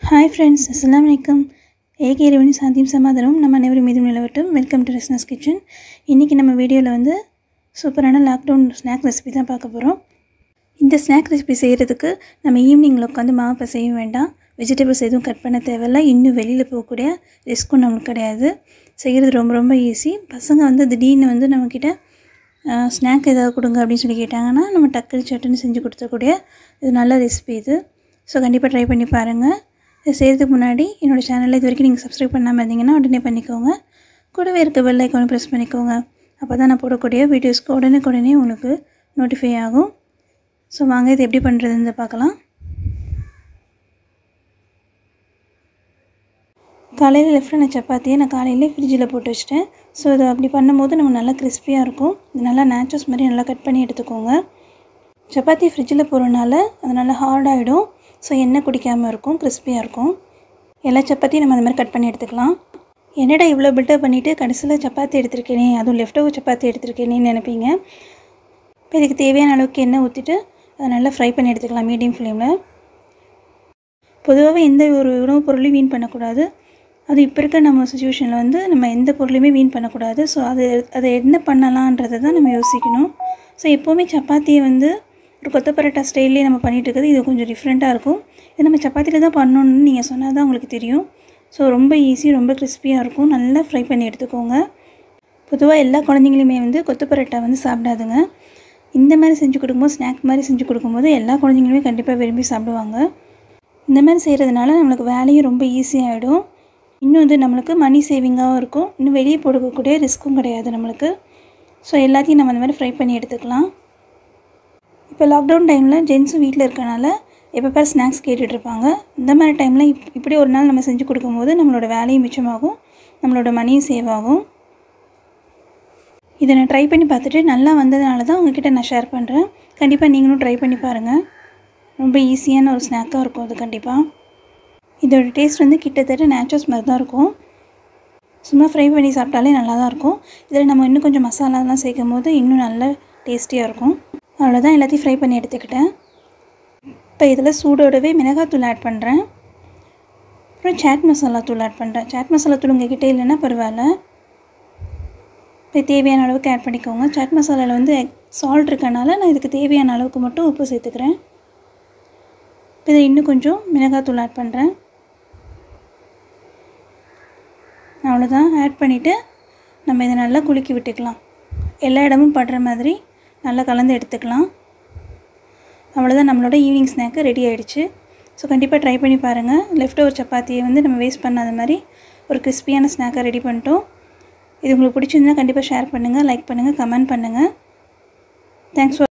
Hi friends, Assalamualaikum. AK இறைவனின் சாந்தியும் சமாதானமும் நம்ம அனைவரும் மீதும் நிலவட்டும். Welcome to Rasna's kitchen. இன்றைக்கி நம்ம வீடியோவில் வந்து சூப்பரான லாக்டவுன் ஸ்நாக் ரெசிபி தான் பார்க்க போகிறோம். இந்த ஸ்நாக் ரெசிபி செய்கிறதுக்கு நம்ம ஈவினிங்கில் உட்காந்து மாவு பிசைய வேண்டாம், வெஜிடபிள்ஸ் எதுவும் கட் பண்ண தேவையில்லை, இன்னும் வெளியில் போகக்கூடிய ரிஸ்க்கும் நமக்கு கிடையாது. செய்கிறது ரொம்ப ஈஸி. பசங்க வந்து திடீர்னு வந்து நம்மக்கிட்ட ஸ்நாக் ஏதாவது கொடுங்க அப்படின்னு சொல்லி கேட்டாங்கன்னா நம்ம டக்கு சட்டுன்னு செஞ்சு கொடுத்தக்கூடிய இது நல்ல ரெசிபி இது. ஸோ கண்டிப்பாக ட்ரை பண்ணி பாருங்கள். இதை செய்கிறதுக்கு முன்னாடி என்னோடய சேனலில் இது வரைக்கும் நீங்கள் சப்ஸ்கிரைப் பண்ணாமல் இருந்தீங்கன்னா உடனே பண்ணிக்கோங்க. கூடவே இருக்க பெல் ஐக்கானை ப்ரெஸ் பண்ணிக்கோங்க. அப்போ தான் நான் போடக்கூடிய வீடியோஸ்க்கு உடனே உங்களுக்கு நோட்டிஃபை ஆகும். ஸோ வாங்க இது எப்படி பண்ணுறதுன்னு பார்க்கலாம். காலையில் லெஃப்டான சப்பாத்தியை நான் காலையிலே ஃப்ரிட்ஜில் போட்டு வச்சிட்டேன். ஸோ இது அப்படி பண்ணும்போது நம்ம நல்லா கிறிஸ்பியாக இருக்கும். இது நல்லா நேச்சர்ஸ் மாதிரி நல்லா கட் பண்ணி எடுத்துக்கோங்க. சப்பாத்தி ஃப்ரிட்ஜில் போகிறனால அது நல்லா ஹார்டாகிடும். ஸோ எண்ணெய் குடிக்காமல் இருக்கும், கிறிஸ்பியாக இருக்கும். எல்லா சப்பாத்தியும் நம்ம அந்த மாதிரி கட் பண்ணி எடுத்துக்கலாம். என்னடா இவ்வளோ பில்டப் பண்ணிவிட்டு கடைசியில் சப்பாத்தி எடுத்துருக்கேனே, அதுவும் லெஃப்ட் ஓவர் சப்பாத்தி எடுத்துருக்கேனேன்னு நினைப்பீங்க. இப்போ இதுக்கு தேவையான அளவுக்கு எண்ணெய் ஊற்றிட்டு அதை நல்லா ஃப்ரை பண்ணி எடுத்துக்கலாம் மீடியம் ஃப்ளேமில். பொதுவாகவே எந்த ஒரு உணவுப் பொருளையும் வீண் பண்ணக்கூடாது. அது இப்போ இருக்க நம்ம சிச்சுவேஷனில் வந்து நம்ம எந்த பொருளையுமே வீண் பண்ணக்கூடாது. ஸோ அதை என்ன பண்ணலான்றதை தான் நம்ம யோசிக்கணும். ஸோ எப்போவுமே சப்பாத்தியை வந்து ஒரு கொத்த பரோட்டா ஸ்டைல்லே நம்ம பண்ணிகிட்டு இருக்கிறது இது கொஞ்சம் டிஃப்ரெண்ட்டாக இருக்கும். இது நம்ம சப்பாத்தியில் தான் பண்ணணுன்னு நீங்கள் சொன்னால் தான் உங்களுக்கு தெரியும். ஸோ ரொம்ப ஈஸி, ரொம்ப கிறிஸ்பியாக இருக்கும். நல்லா ஃப்ரை பண்ணி எடுத்துக்கோங்க. பொதுவாக எல்லா குழந்தைங்களுமே வந்து கொத்து பரோட்டா வந்து சாப்பிடாதுங்க. இந்த மாதிரி செஞ்சு கொடுக்கும்போது, ஸ்நாக் மாதிரி செஞ்சு கொடுக்கும்போது எல்லா குழந்தைங்களுமே கண்டிப்பாக விரும்பி சாப்பிடுவாங்க. இந்த மாதிரி செய்கிறதுனால நம்மளுக்கு வேலையும் ரொம்ப ஈஸியாகிடும். இன்னும் வந்து நம்மளுக்கு மணி சேவிங்காகவும் இருக்கும். இன்னும் வெளியே போடக்கூடிய ரிஸ்க்கும் கிடையாது நம்மளுக்கு. ஸோ எல்லாத்தையும் நம்ம அந்த மாதிரி ஃப்ரை பண்ணி எடுத்துக்கலாம். இப்போ லாக்டவுன் டைமில் ஜென்ஸும் வீட்டில் இருக்கனால எப்போ பாரு ஸ்நாக்ஸ் கேட்டுட்ருப்பாங்க. இந்த மாதிரி டைமில் இப்படி ஒரு நாள் நம்ம செஞ்சு கொடுக்கும்போது நம்மளோட வேலையும் மிச்சமாகும், நம்மளோட மணியும் சேவ் ஆகும். இதை நான் ட்ரை பண்ணி பார்த்துட்டு நல்லா வந்ததுனால தான் உங்கள்கிட்ட நான் ஷேர் பண்ணுறேன். கண்டிப்பாக நீங்களும் ட்ரை பண்ணி பாருங்கள். ரொம்ப ஈஸியான ஒரு ஸ்நாக்காக இருக்கும் அது கண்டிப்பாக. இதோட டேஸ்ட் வந்து கிட்டத்தட்ட நேச்சர்ஸ் மாதிரி தான் இருக்கும். சும்மா ஃப்ரை பண்ணி சாப்பிட்டாலே நல்லா தான் இருக்கும். இதில் நம்ம இன்னும் கொஞ்சம் மசாலாலாம் சேர்க்கும் போது இன்னும் நல்ல டேஸ்டியாக இருக்கும். அவ்வளோதான், எல்லாத்தையும் ஃப்ரை பண்ணி எடுத்துக்கிட்டேன். இப்போ இதில் சூடோடவே மிளகாத்தூள் ஆட் பண்ணுறேன். அப்புறம் சாட் மசாலா தூள் ஆட் பண்ணுறேன். சாட் மசாலா தூள் உங்கள் கிட்டே இல்லைன்னா பரவாயில்ல. இப்போ தேவையான அளவுக்கு ஆட் பண்ணிக்கோங்க. சாட் மசாலாவில் வந்து சால்ட் இருக்கனால நான் இதுக்கு தேவையான அளவுக்கு மட்டும் உப்பு சேர்த்துக்கிறேன். இப்போ இதை இன்னும் கொஞ்சம் மிளகாத்தூள் ஆட் பண்ணுறேன். அவ்வளோதான், ஆட் பண்ணிவிட்டு நம்ம இதை நல்லா குலுக்கி விட்டுக்கலாம். எல்லா இடமும் படுற மாதிரி நல்லா கலந்து எடுத்துக்கலாம். அவ்வளோதான், நம்மளோட ஈவினிங் ஸ்நாக்கு ரெடி ஆகிடுச்சு. ஸோ கண்டிப்பாக ட்ரை பண்ணி பாருங்கள். லெஃப்ட் ஓவர் சப்பாத்தியை வந்து நம்ம வேஸ்ட் பண்ணாத மாதிரி ஒரு கிறிஸ்பியான ஸ்நாக்கை ரெடி பண்ணிட்டோம். இது உங்களுக்கு பிடிச்சிருந்தா கண்டிப்பாக ஷேர் பண்ணுங்கள், லைக் பண்ணுங்கள், கமெண்ட் பண்ணுங்கள். Thanks for